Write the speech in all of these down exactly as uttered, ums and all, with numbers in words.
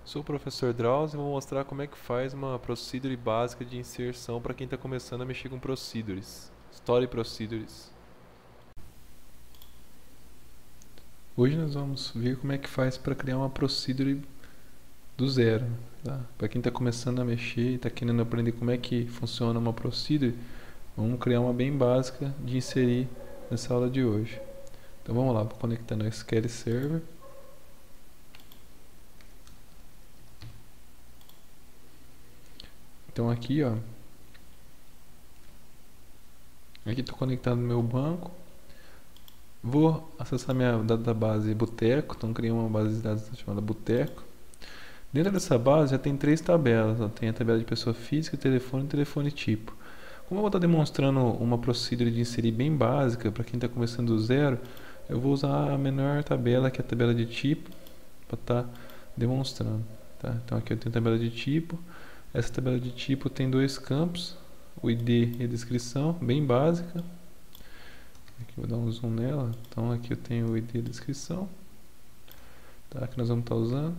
Sou o professor Drauzio e vou mostrar como é que faz uma procedure básica de inserção para quem está começando a mexer com procedures. Story Procedures. Hoje nós vamos ver como é que faz para criar uma procedure do zero. Tá? Para quem está começando a mexer e está querendo aprender como é que funciona uma procedure, vamos criar uma bem básica de inserir nessa aula de hoje. Então vamos lá, vou conectar no S Q L Server. Então aqui, ó, aqui estou conectado no meu banco. Vou acessar minha database Boteco, então criei uma base de dados chamada Boteco. Dentro dessa base já tem três tabelas, ó. Tem a tabela de pessoa física, telefone e telefone tipo. Como eu vou estar demonstrando uma procedure de inserir bem básica para quem está começando do zero, eu vou usar a menor tabela, que é a tabela de tipo, para estar tá demonstrando. Tá? Então aqui eu tenho a tabela de tipo. Essa tabela de tipo tem dois campos, o I D e a descrição, bem básica. Aqui eu vou dar um zoom nela. Então aqui eu tenho o I D e a descrição, tá? Que nós vamos estar usando.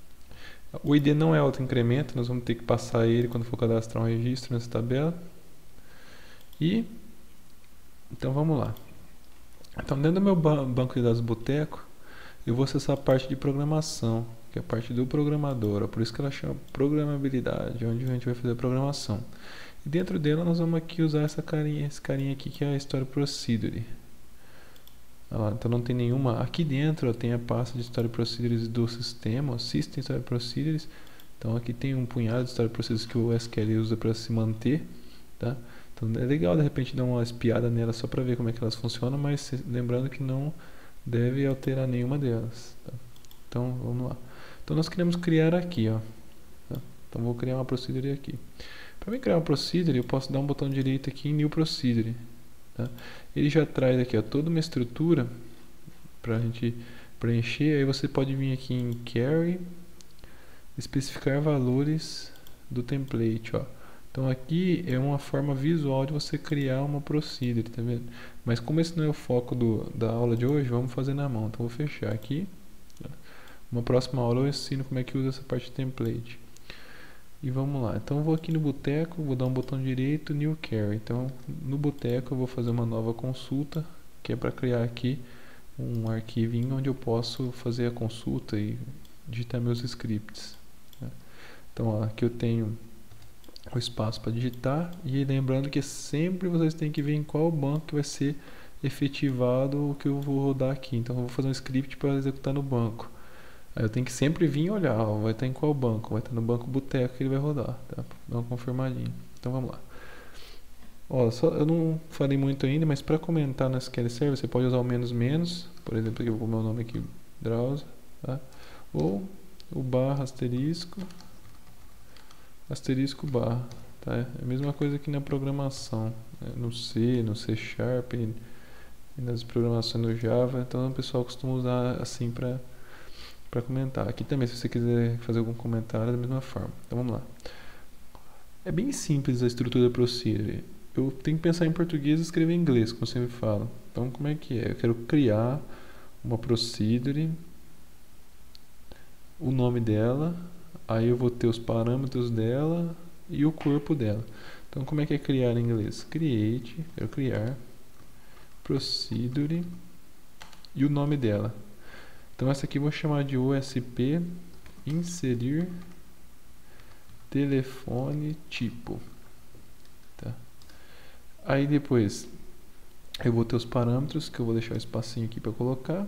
O I D não é auto-incremento, nós vamos ter que passar ele quando for cadastrar um registro nessa tabela. E então vamos lá. Então dentro do meu banco de dados Boteco, eu vou acessar a parte de programação, que é a parte do programador, por isso que ela chama programabilidade, onde a gente vai fazer a programação. E dentro dela nós vamos aqui usar essa carinha, esse carinha aqui que é a Story Procedure. Lá, então não tem nenhuma. Aqui dentro ó, tem a pasta de Story Procedures do sistema, ó, System Story Procedures. Então aqui tem um punhado de Story Procedures que o S Q L usa para se manter, tá? Então é legal de repente dar uma espiada nela só para ver como é que elas funcionam, mas lembrando que não deve alterar nenhuma delas, tá? Então vamos lá. Então nós queremos criar aqui, ó. Tá? Então vou criar uma procedure aqui. Para mim criar uma procedure, eu posso dar um botão direito aqui em New Procedure. Tá? Ele já traz aqui ó, toda uma estrutura para a gente preencher. Aí você pode vir aqui em Query, especificar valores do template. Ó. Então aqui é uma forma visual de você criar uma procedure, tá vendo? Mas como esse não é o foco do, da aula de hoje, vamos fazer na mão. Então vou fechar aqui. Tá? Uma próxima aula eu ensino como é que usa essa parte de template. E vamos lá, então eu vou aqui no Boteco, vou dar um botão direito, New Query. Então no Boteco eu vou fazer uma nova consulta, que é para criar aqui um arquivinho onde eu posso fazer a consulta e digitar meus scripts. Né? Então ó, aqui eu tenho o espaço para digitar, e lembrando que sempre vocês têm que ver em qual banco que vai ser efetivado o que eu vou rodar aqui. Então eu vou fazer um script para executar no banco. Aí eu tenho que sempre vir e olhar, ó, vai estar em qual banco? Vai estar no banco Boteco que ele vai rodar, tá? Dá uma confirmadinha. Então vamos lá. Ó, só, eu não falei muito ainda, mas para comentar no S Q L Server você pode usar o menos menos, por exemplo, aqui eu vou pôr meu nome aqui, Drauzio, tá? Ou o barra asterisco, asterisco barra, tá? É a mesma coisa aqui na programação, né? No C, no C Sharp, e nas programações no Java, então o pessoal costuma usar assim para para comentar. Aqui também, se você quiser fazer algum comentário, é da mesma forma. Então vamos lá. É bem simples a estrutura da procedure. Eu tenho que pensar em português e escrever em inglês, como eu sempre falo. Então como é que é? Eu quero criar uma procedure, o nome dela, aí eu vou ter os parâmetros dela e o corpo dela. Então como é que é criar em inglês? Create, quero criar procedure e o nome dela. Então essa aqui eu vou chamar de O S P inserir telefone tipo. Tá? Aí depois eu vou ter os parâmetros, que eu vou deixar o espacinho aqui para colocar.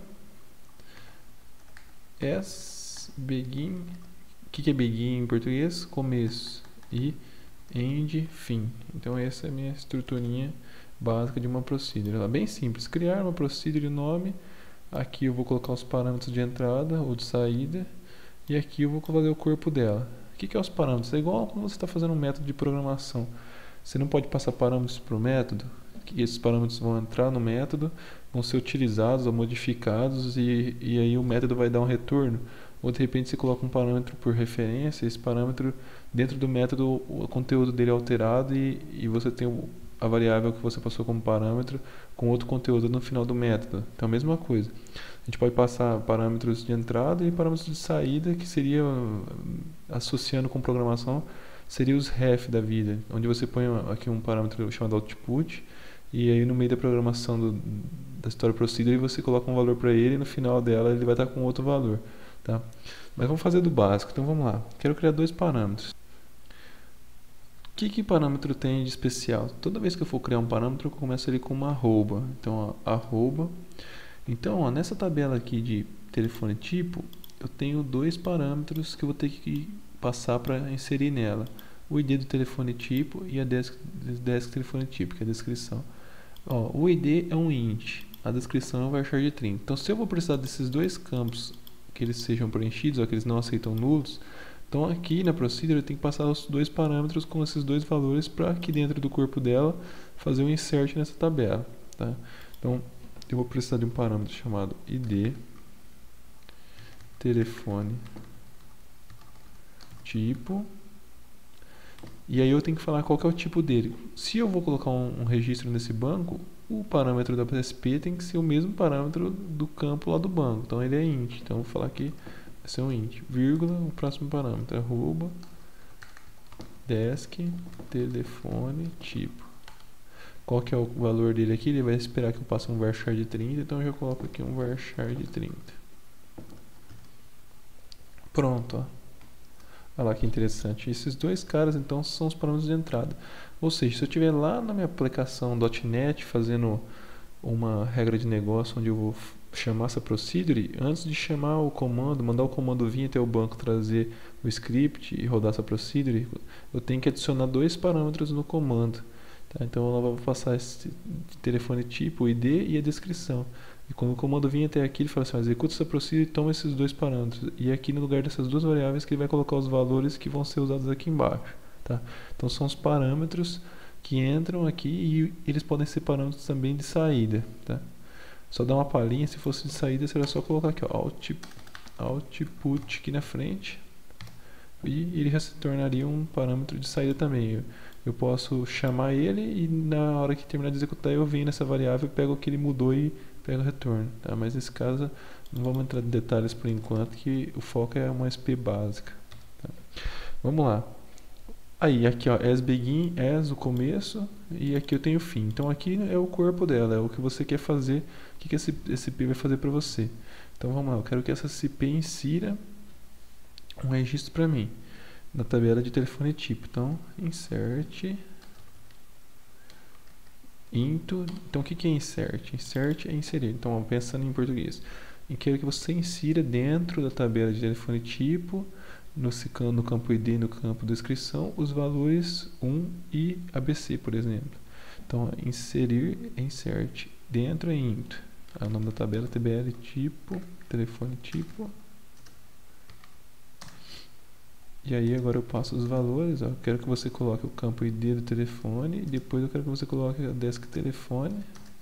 S, begin, o que, que é begin em português? Começo. E end, fim. Então essa é a minha estruturinha básica de uma procedure. Ela é bem simples. Criar uma procedure, nome. Aqui eu vou colocar os parâmetros de entrada ou de saída. E aqui eu vou fazer o corpo dela. O que, que é os parâmetros? É igual quando você está fazendo um método de programação. Você não pode passar parâmetros para o método. Que esses parâmetros vão entrar no método, vão ser utilizados ou modificados. E, e aí o método vai dar um retorno. Ou de repente você coloca um parâmetro por referência. Esse parâmetro dentro do método, o conteúdo dele é alterado. E, e você tem o a variável que você passou como parâmetro com outro conteúdo no final do método. Então, a mesma coisa. A gente pode passar parâmetros de entrada e parâmetros de saída, que seria, associando com programação, seria os ref da vida, onde você põe aqui um parâmetro chamado output, e aí no meio da programação do, da story procedure você coloca um valor para ele, e no final dela ele vai estar com outro valor, tá? Mas vamos fazer do básico, então vamos lá. Quero criar dois parâmetros. O que que parâmetro tem de especial? Toda vez que eu for criar um parâmetro, eu começo ele com uma arroba. Então, ó, arroba. Então, ó, nessa tabela aqui de telefone tipo, eu tenho dois parâmetros que eu vou ter que passar para inserir nela. O I D do telefone tipo e a desk, desk telefone tipo, que é a descrição. Ó, o I D é um int, a descrição é um varchar de trinta. Então, se eu vou precisar desses dois campos que eles sejam preenchidos, ou que eles não aceitam nulos, então aqui na procedure eu tenho que passar os dois parâmetros com esses dois valores para aqui dentro do corpo dela fazer um insert nessa tabela, tá? Então eu vou precisar de um parâmetro chamado I D telefone tipo, e aí eu tenho que falar qual que é o tipo dele. Se eu vou colocar um, um registro nesse banco, o parâmetro da P S P tem que ser o mesmo parâmetro do campo lá do banco, então ele é int, então eu vou falar aqui vai ser um int, vírgula, o próximo parâmetro, arroba, desk, telefone, tipo. Qual que é o valor dele aqui? Ele vai esperar que eu passe um varchar de trinta, então eu já coloco aqui um varchar de trinta. Pronto, ó. Olha lá que interessante. Esses dois caras, então, são os parâmetros de entrada. Ou seja, se eu estiver lá na minha aplicação .NET fazendo uma regra de negócio onde eu vou chamar essa procedure, antes de chamar o comando, mandar o comando vir até o banco trazer o script e rodar essa procedure, eu tenho que adicionar dois parâmetros no comando, tá? Então ela vai passar esse telefone tipo, o I D e a descrição, e quando o comando vir até aqui ele fala assim, executa essa procedure e toma esses dois parâmetros, e aqui no lugar dessas duas variáveis que ele vai colocar os valores que vão ser usados aqui embaixo, tá? Então são os parâmetros que entram aqui e eles podem ser parâmetros também de saída, tá? Só dar uma palhinha, se fosse de saída seria só colocar aqui, ó, out, output aqui na frente, e ele já se tornaria um parâmetro de saída também. Eu, eu posso chamar ele e na hora que terminar de executar eu venho nessa variável, pego o que ele mudou e pego o retorno, tá? Mas nesse caso não vamos entrar em detalhes por enquanto, que o foco é uma S P básica, tá? Vamos lá. Aí, aqui ó, as begin, as o começo, e aqui eu tenho o fim. Então aqui é o corpo dela, é o que você quer fazer, o que, que esse, esse P vai fazer para você. Então vamos lá, eu quero que essa C P insira um registro para mim, na tabela de telefone tipo. Então, insert, into, então o que, que é insert? Insert é inserir, então ó, pensando em português. Eu quero que você insira dentro da tabela de telefone tipo, No, no campo I D e no campo descrição, os valores um e A B C, por exemplo. Então, inserir, insert, dentro é int. É o nome da tabela, T B L tipo, telefone tipo. E aí agora eu passo os valores, ó. Eu quero que você coloque o campo I D do telefone, e depois eu quero que você coloque a desk telefone.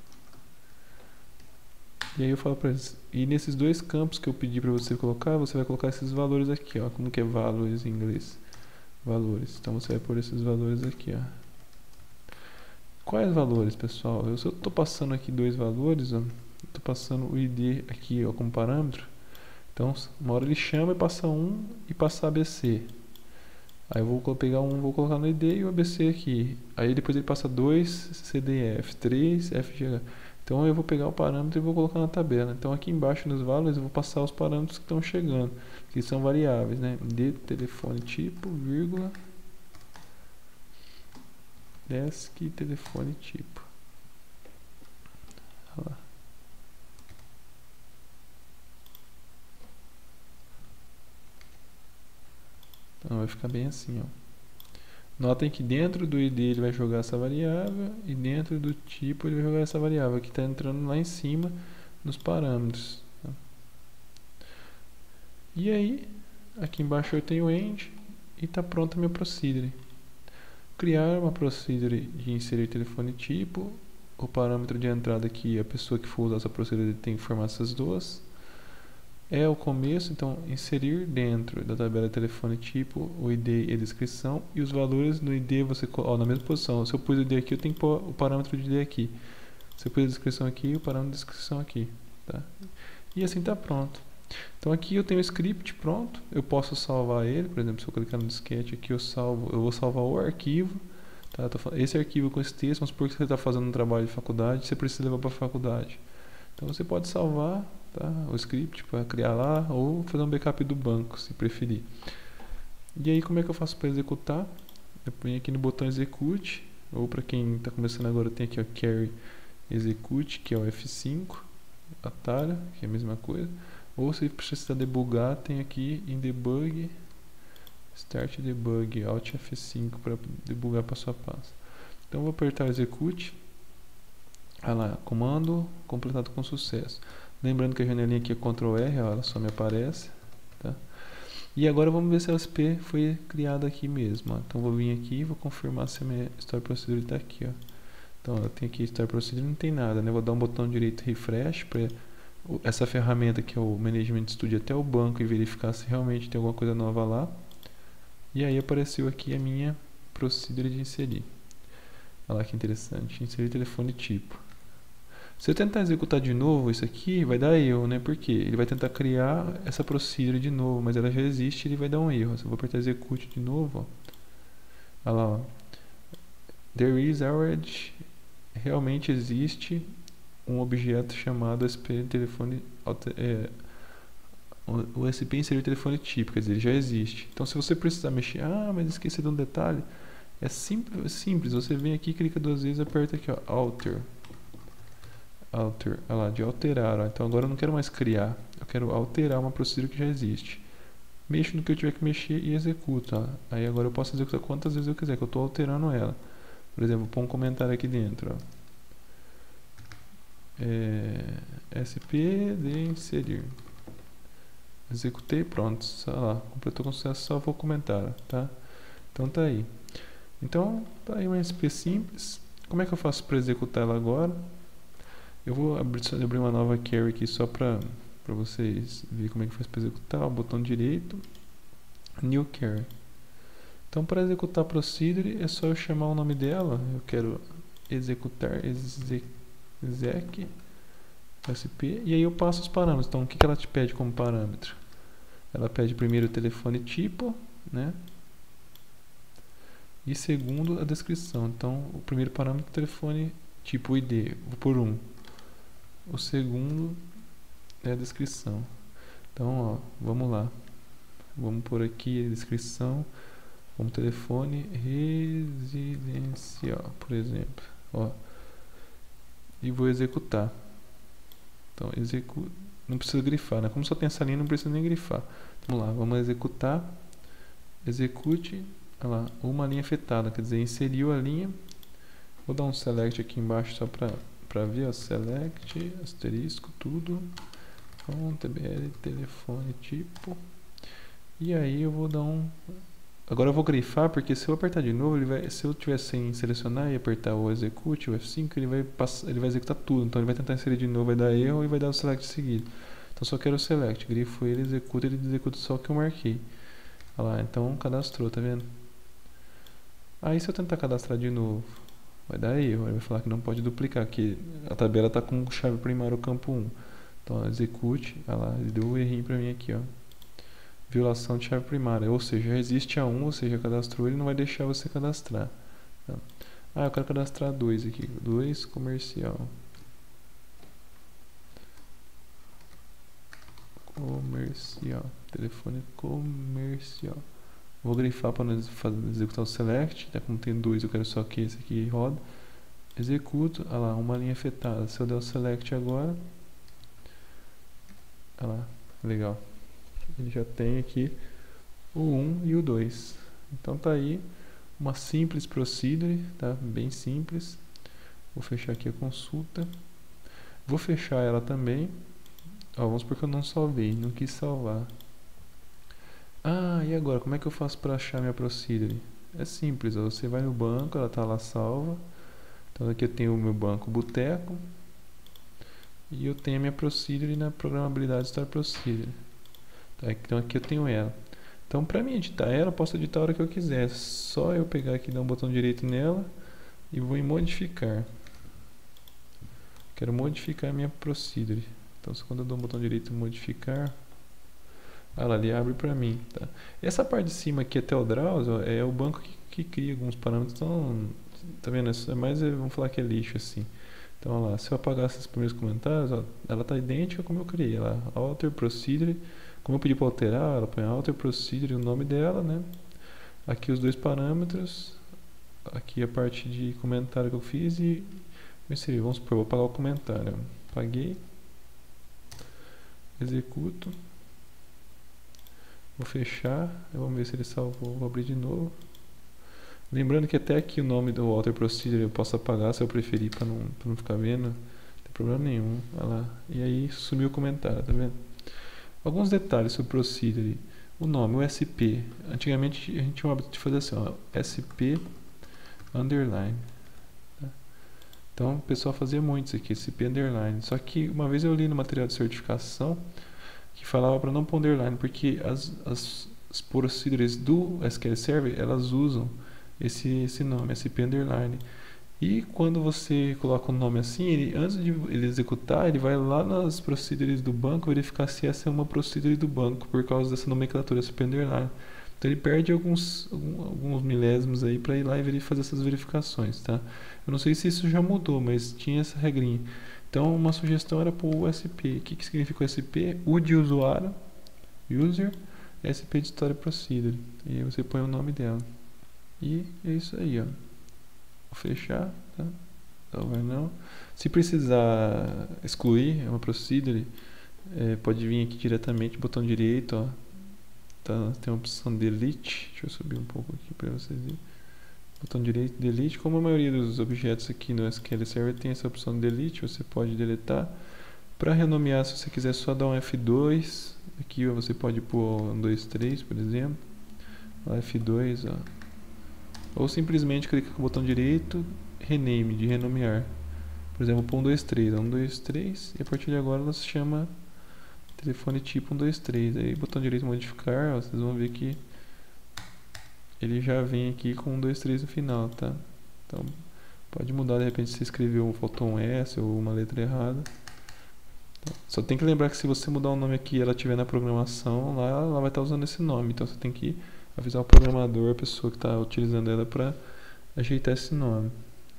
E aí eu falo para eles, e nesses dois campos que eu pedi para você colocar, você vai colocar esses valores aqui, ó. Como que é valores em inglês? Valores. Então você vai pôr esses valores aqui, ó. Quais valores, pessoal? Eu só estou passando aqui dois valores, ó. Estou passando o I D aqui, ó, como parâmetro. Então, uma hora ele chama e passa um e passa A B C. Aí eu vou pegar um, vou colocar no I D e o A B C aqui. Aí depois ele passa dois C D E F, três F G H. Então eu vou pegar o parâmetro e vou colocar na tabela. Então aqui embaixo nos valores eu vou passar os parâmetros que estão chegando, que são variáveis, né? De telefone tipo, vírgula, desk telefone tipo. Olha lá. Então vai ficar bem assim, ó. Notem que dentro do I D ele vai jogar essa variável e dentro do tipo ele vai jogar essa variável que está entrando lá em cima nos parâmetros, tá? E aí, aqui embaixo eu tenho end e está pronta a minha procedure. Criar uma procedure de inserir telefone tipo. O parâmetro de entrada aqui, a pessoa que for usar essa procedure tem que formar essas duas. é o começo, então inserir dentro da tabela telefone tipo o I D e a descrição, e os valores no I D você ó, na mesma posição. Se eu pus o I D aqui, eu tenho que pôr o parâmetro de I D aqui. Se eu pus a descrição aqui, o parâmetro de descrição aqui, tá? E assim tá pronto. Então aqui eu tenho o script pronto, eu posso salvar ele, por exemplo, se eu clicar no disquete aqui, eu salvo, eu vou salvar o arquivo, tá? Esse arquivo com esse texto, vamos supor que você está fazendo um trabalho de faculdade, você precisa levar para a faculdade. Então você pode salvar, tá, o script para criar lá, ou fazer um backup do banco, se preferir. E aí como é que eu faço para executar? Eu ponho aqui no botão execute, ou para quem está começando agora tem aqui o carry execute, que é o F cinco, atalho, que é a mesma coisa. Ou se precisa debugar, tem aqui em debug, start debug, alt F cinco para debugar para sua pasta. Então vou apertar execute. Olha lá, comando completado com sucesso. Lembrando que a janelinha aqui é control R, ó, ela só me aparece, tá? E agora vamos ver se a S P foi criada aqui mesmo, ó. Então vou vir aqui e vou confirmar se a minha Store Procedure está aqui, ó. Então eu tenho aqui Store Procedure, não tem nada, né? Vou dar um botão direito refresh para essa ferramenta que é o Management Studio até o banco e verificar se realmente tem alguma coisa nova lá. E aí apareceu aqui a minha procedure de inserir. Olha lá que interessante, inserir telefone tipo. Se eu tentar executar de novo isso aqui, vai dar erro, né? Porque ele vai tentar criar essa procedure de novo, mas ela já existe e ele vai dar um erro. Se eu vou apertar execute de novo, ó. Olha lá, ó. There is already, realmente existe um objeto chamado S P telefone, é, o S P inserir telefone tipo, quer dizer, ele já existe. Então se você precisar mexer, ah, mas esqueci de um detalhe, é simples, simples, você vem aqui, clica duas vezes, aperta aqui, ó, alter, alter, olha lá, de alterar, ó. Então agora eu não quero mais criar, eu quero alterar uma procedura que já existe. Mexo no que eu tiver que mexer e executo, ó. Aí agora eu posso executar quantas vezes eu quiser, que eu estou alterando ela. Por exemplo, põe um comentário aqui dentro, ó. É, S P de inserir, executei, pronto, sei lá, completou com sucesso, só vou comentar, tá? Então tá aí. Então tá aí uma S P simples. Como é que eu faço para executar ela agora? Eu vou abrir, abrir uma nova carry aqui só para para vocês verem como é que faz para executar. O botão direito, new carry. Então para executar a procedure é só eu chamar o nome dela. Eu quero executar exec exec S P, e aí eu passo os parâmetros. Então o que, que ela te pede como parâmetro? Ela pede primeiro o telefone tipo, né? E segundo a descrição. Então o primeiro parâmetro é o telefone tipo I D, vou por um. O segundo é a descrição. Então, ó, vamos lá. Vamos por aqui a descrição como telefone residencial, por exemplo, ó. E vou executar. Então, execu... não precisa grifar, né? Como só tem essa linha, não precisa nem grifar. Vamos lá, vamos executar. Execute, olha lá, uma linha afetada, quer dizer, inseriu a linha. Vou dar um select aqui embaixo só para para ver, ó, select, asterisco, tudo. Com tbl, telefone, tipo. E aí eu vou dar um... Agora eu vou grifar, porque se eu apertar de novo, ele vai, se eu tiver sem selecionar e apertar o execute, o F cinco, ele vai, passar, ele vai executar tudo. Então ele vai tentar inserir de novo, vai dar erro e vai dar o select seguido. Então só quero o select, grifo ele, executa, ele executa só o que eu marquei. Olha lá, então cadastrou, tá vendo? Aí se eu tentar cadastrar de novo, vai dar erro, ele vai falar que não pode duplicar, que a tabela está com chave primária o campo um. Então execute, olha lá, ele deu um errinho para mim aqui, ó. Violação de chave primária, ou seja, resiste a um, ou seja, cadastrou, ele não vai deixar você cadastrar. Tá? Ah, eu quero cadastrar dois aqui, dois comercial. Comercial, telefone comercial. Vou grifar para executar o select, tá? Como tem dois, eu quero só que esse aqui roda. Executo, olha lá, uma linha afetada. Se eu der o select agora, olha lá, legal. Ele já tem aqui o um e o dois. Então tá aí uma simples procedure, tá? Bem simples. Vou fechar aqui a consulta. Vou fechar ela também. Ó, vamos supor que eu não salvei, não quis salvar. Ah, e agora? Como é que eu faço para achar minha procedure? É simples, ó, você vai no banco, ela tá lá salva. Então aqui eu tenho o meu banco Boteco. E eu tenho a minha procedure na programabilidade Story Procedure. Tá? Então aqui eu tenho ela. Então para mim editar ela, eu posso editar a hora que eu quiser. Só eu pegar aqui, dar um botão direito nela e vou em modificar. Quero modificar a minha procedure. Então quando eu dou um botão direito em modificar, ah lá, ele abre para mim. Tá? Essa parte de cima aqui até o Draws, ó, é o banco que, que cria alguns parâmetros. Então, tá vendo? Isso é mais, vamos falar que é lixo assim. Então, olha lá, se eu apagar esses primeiros comentários, ó, ela está idêntica como eu criei. Lá, alter procedure, como eu pedi para alterar, ela põe alter procedure, o nome dela, né? Aqui os dois parâmetros, aqui a parte de comentário que eu fiz e inseri. Vamos supor, vou apagar o comentário. Apaguei, executo, vou fechar, vamos ver se ele salvou, vou abrir de novo. Lembrando que até aqui o nome do alter procedure eu posso apagar se eu preferir para não, pra não ficar vendo, não tem problema nenhum. Olha lá. E aí sumiu o comentário, tá vendo? Alguns detalhes sobre procedure. O nome, o S P. Antigamente a gente tinha o hábito de fazer assim, ó, S P underline. Tá? Então o pessoal fazia muito isso aqui, S P underline. Só que uma vez eu li no material de certificação que falava para não pôr underline, porque as, as, as procedures do S Q L Server elas usam esse, esse nome, S P underline. E quando você coloca um nome assim, ele, antes de ele executar, ele vai lá nas procedures do banco verificar se essa é uma procedure do banco, por causa dessa nomenclatura S P underline. Então ele perde alguns, alguns milésimos aí para ir lá e fazer essas verificações, tá? Eu não sei se isso já mudou, mas tinha essa regrinha. Então uma sugestão era pôr o U S P. O que, que significa o U S P? U de usuário, user, S P de story procedure. E aí você põe o nome dela. E é isso aí, ó. Vou fechar, tá? Então vai não. Se precisar excluir uma procedure, é, pode vir aqui diretamente, botão direito, ó. Tá, tem a opção delete. Deixa eu subir um pouco aqui para vocês verem. Botão direito, delete. Como a maioria dos objetos aqui no S Q L Server tem essa opção delete, você pode deletar. Para renomear, se você quiser só dar um F dois, aqui ó, você pode pôr um, dois, três, por exemplo. Ó, F dois, ó. Ou simplesmente clica com o botão direito, rename, de renomear. Por exemplo, pôr um, dois, três, um, dois, três, e a partir de agora ela se chama telefone tipo um, dois, três. Aí botão direito modificar, ó, vocês vão ver que ele já vem aqui com um, dois, três no final, tá? Então pode mudar, de repente se escreveu, faltou um S ou uma letra errada. Então, só tem que lembrar que se você mudar o nome aqui e ela estiver na programação, lá ela vai estar usando esse nome. Então você tem que avisar o programador, a pessoa que está utilizando ela, para ajeitar esse nome.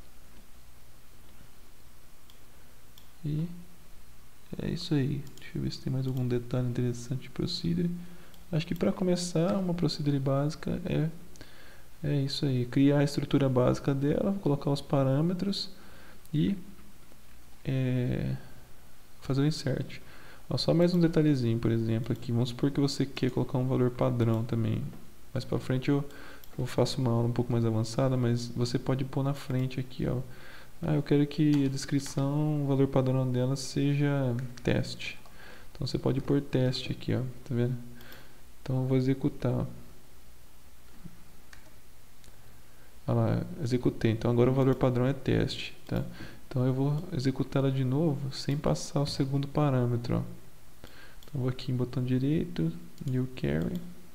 E é isso aí. Deixa eu ver se tem mais algum detalhe interessante de procedure. Acho que para começar, uma procedure básica é, é isso aí. Criar a estrutura básica dela, colocar os parâmetros e é, fazer o insert. Ó, só mais um detalhezinho, por exemplo, aqui. Vamos supor que você quer colocar um valor padrão também. Mais para frente eu, eu faço uma aula um pouco mais avançada, mas você pode pôr na frente aqui, ó. Ah, eu quero que a descrição, o valor padrão dela seja teste. Então você pode pôr teste aqui, ó. Tá vendo? Então eu vou executar. Ó. Olha lá, executei. Então agora o valor padrão é teste, tá? Então eu vou executar ela de novo sem passar o segundo parâmetro, ó. Então eu vou aqui em botão direito, new carry,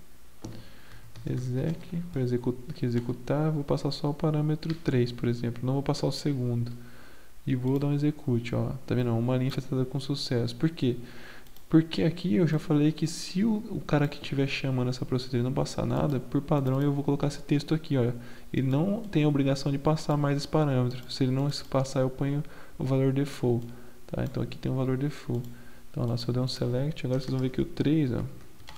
exec, para executar, executar, vou passar só o parâmetro três, por exemplo, não vou passar o segundo. E vou dar um execute, ó. Tá vendo? Uma linha afetada com sucesso. Por quê? Porque aqui eu já falei que se o, o cara que estiver chamando essa procedura não passar nada, por padrão eu vou colocar esse texto aqui, ó. Ele não tem a obrigação de passar mais esse parâmetro. Se ele não passar, eu ponho o valor default, tá? Então aqui tem o valor default. Então lá, se eu der um select, agora vocês vão ver que o três, ó.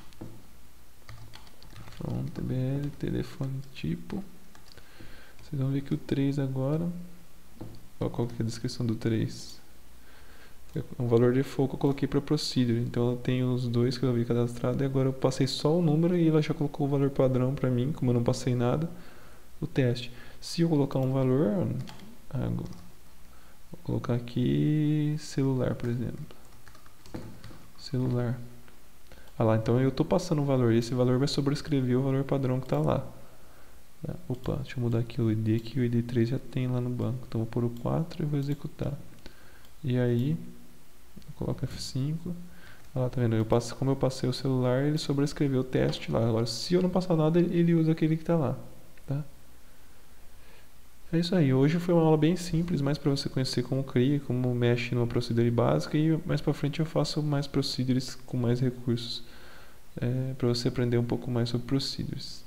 Pronto, T B L, telefone tipo. Vocês vão ver que o três agora, ó, qual que é a descrição do três? O valor default que eu coloquei para procedure. Então eu tenho os dois que eu havia cadastrado e agora eu passei só o número e ela já colocou o valor padrão para mim, como eu não passei nada, o teste. Se eu colocar um valor, ah, vou colocar aqui celular, por exemplo. Celular. Ah lá, então eu estou passando o valor e esse valor vai sobrescrever o valor padrão que está lá. Opa, deixa eu mudar aqui o I D, que o I D três já tem lá no banco. Então vou pôr o quatro e vou executar. E aí coloco F cinco. Olha lá, tá vendo? Eu passo, como eu passei o celular, ele sobrescreveu o teste lá. Agora, se eu não passar nada, ele, ele usa aquele que tá lá, tá? É isso aí. Hoje foi uma aula bem simples, mais para você conhecer como cria, como mexe numa procedure básica, e mais para frente eu faço mais procedures com mais recursos, é, para você aprender um pouco mais sobre procedures.